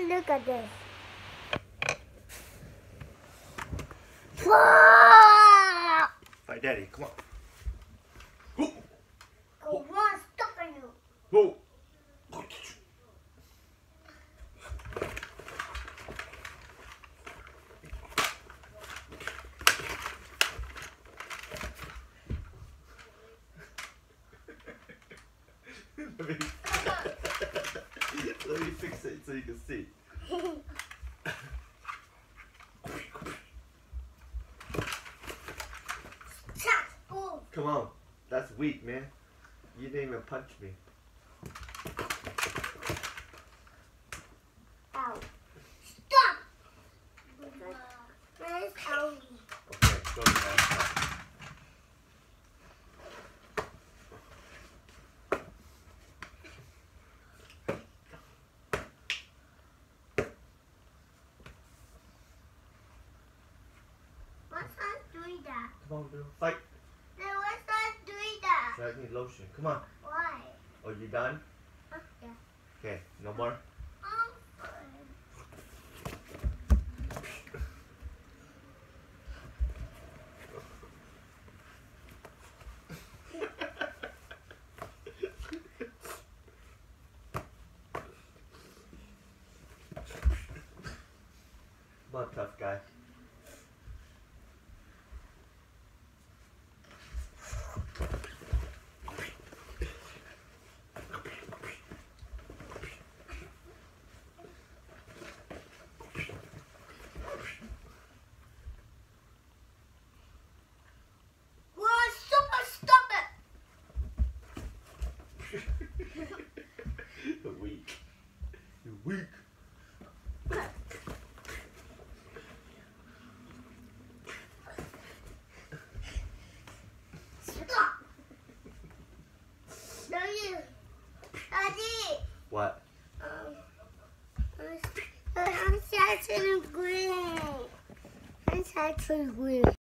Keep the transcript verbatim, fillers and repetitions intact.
look at this. All right, Daddy, come on. Whoa. Go on, stop you. Whoa. Let me, let me fix it so you can see. Come on, that's weak, man. You didn't even punch me. Ow. Stop! Where's Owie? Okay, go to the bathroom. What's that doing that? Come on, Bill. Fight. No, what's that doing that? So I need lotion. Come on. Why? Oh, you done? Oh, yeah. Okay, no more? Um, Come on, tough guy. well, super, stop it! You're weak. You're weak. Stop! No, you. Daddy! What? Um, I'm sad to green. I'm sad to green.